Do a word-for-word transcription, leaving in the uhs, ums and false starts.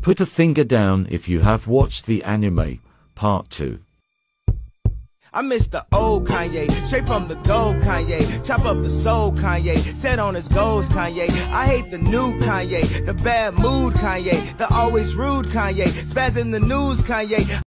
Put a finger down if you have watched the anime, part two. I miss the old Kanye, straight from the gold Kanye. Chop up the soul Kanye, set on his goals Kanye. I hate the new Kanye, the bad mood Kanye, the always rude Kanye, spaz in the news Kanye.